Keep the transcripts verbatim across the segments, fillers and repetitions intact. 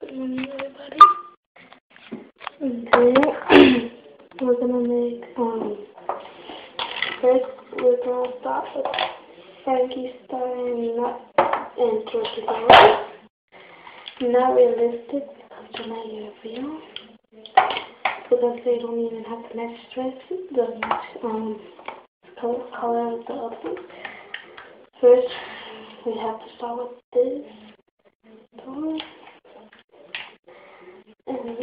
Good morning, everybody. And today we're gonna make um first we're gonna start with Frankenstein nut and turkey burger. Not realistic because they're not yet real. Because they don't even have the match dress, the match um color color of the other one. First we have to start with this toy. And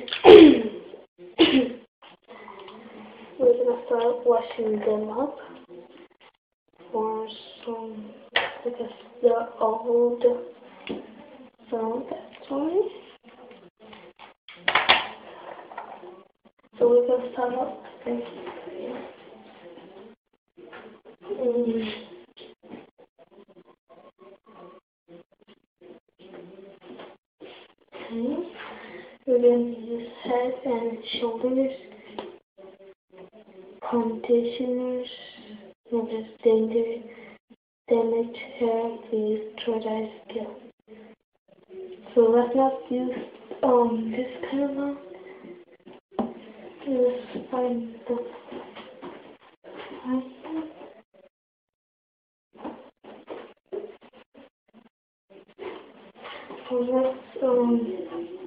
we're gonna start washing them up for some because they're old, so that's why. So we're gonna start up with um, okay. We're gonna use head and shoulders, conditioners, not just danger, damage hair, please try skill. So let's not use um this kind of one. Let's find the find so let's um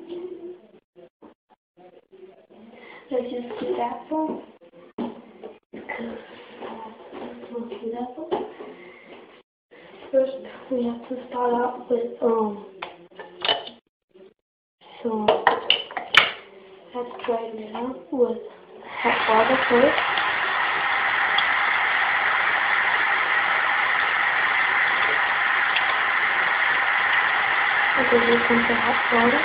let's use the apple because let's use the apple. First we have to start out with um so let's try it out with hot water first. And then we come to hot water.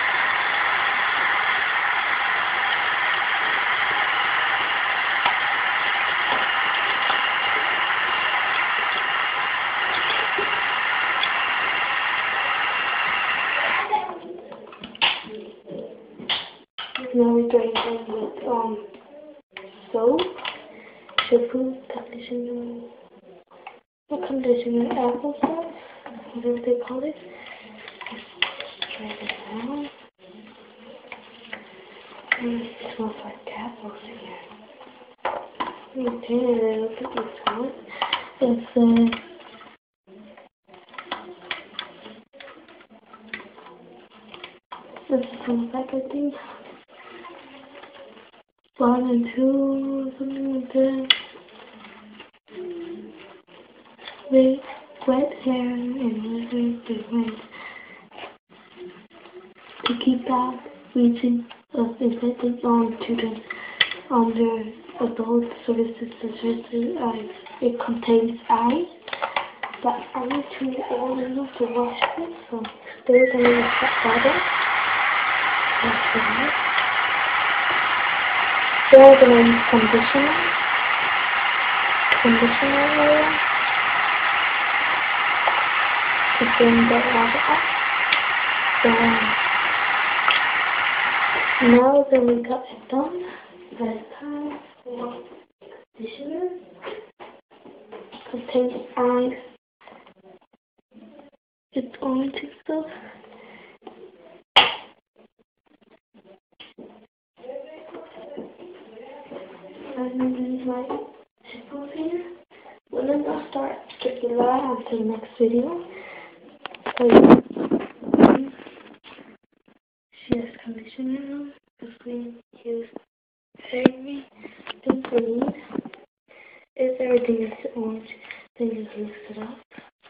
Now we drain them with um soap, shampoo, conditioner, not conditioner, applesauce, whatever they call it. Let's try this out. Mm, it smells like apples here. Okay, a little bit of salt. It's uh, this smells like I think one and two, something like that. With wet hair and leather different to keep out reaching of infected on children under adult services such as eyes. It contains ice, but only too old enough to wash it, so there's a little hot water. That's right. There's a little conditioner. Conditioner layer. To bring the water up. So now that we got it done, it's time for conditioner. Contains ice. It's going to stuff. And then my chickens here. Well, then I'll start skipping that onto the next video. So she has conditioner on because we use everything we need. If everything is orange, then you just mix it up.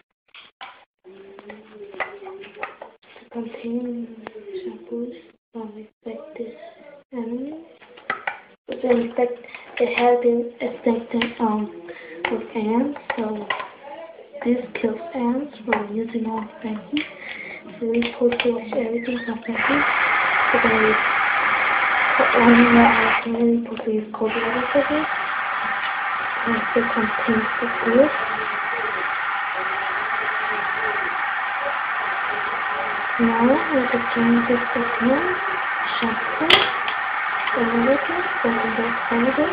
To contain shampoos from infected animals. But the infect it has been affected um with ants, so this kills ants from using all Frankie. So we're supposed to wash everything completely. So then we put one in our ice and we're supposed to use cold water for this. And it contains the fluid. Now we're just going to put in shampoo, vinegar, vinegar, vinegar.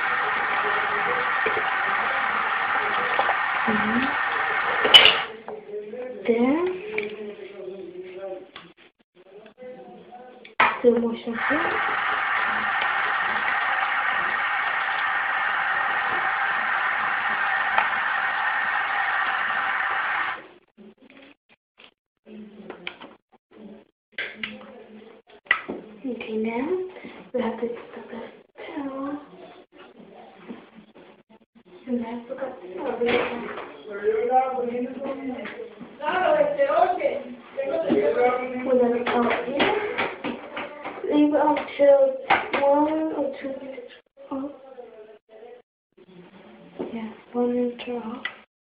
And there. slow motion here. Okay, now we have to put the towel. And I forgot to cover it. We're gonna cover here. Leave it until one or two minutes off. Yeah, one minute off.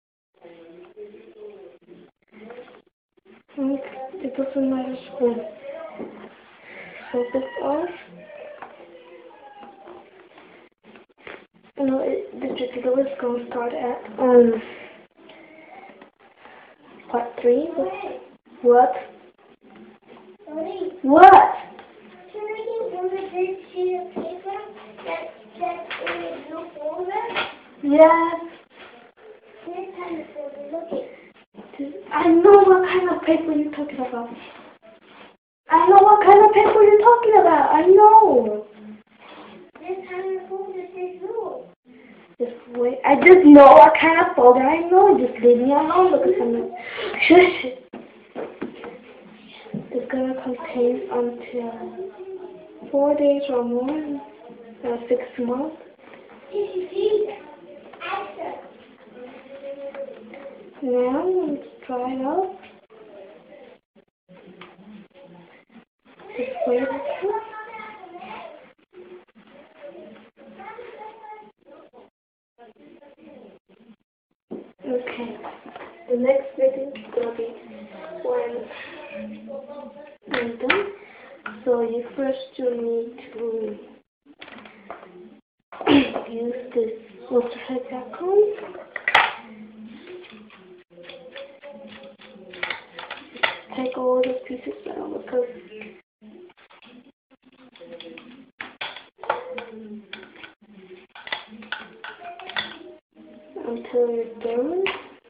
And it doesn't matter when. So this off. You know, it, the tutorial is going to start at um part three. What? What? Can I get one of this sheet of paper that, that's in a blue folder? Yes. This kind of folder, look it. I know what kind of paper you're talking about. I know what kind of paper you're talking about. I know. This kind of folder says blue. Just wait. I just know what kind of folder. I know. Just leave me alone because I'm not. Shush. It's gonna contain until four days or more, or six months. Now let's try it out. Just wait. Okay. The next video is gonna be when I'm done. So you first you need to use this waterhead background. Take all the pieces down because until you're done.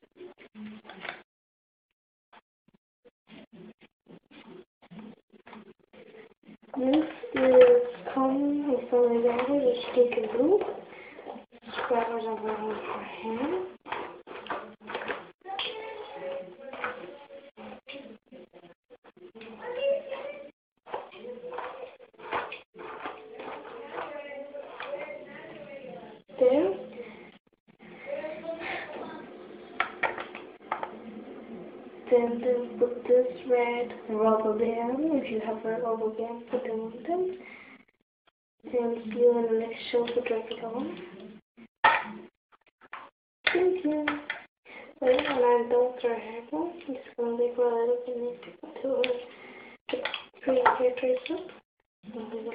Next is comb with some yellow, just take a glue, scrub it around her hand. There. Then, then put this red rubber band, if you have a rubber band, put them on them. And you want to make sure to drag it on. Thank you. Well, when I'm done with her hair, I'm just going to leave her a little bit until her pretty hair trace up.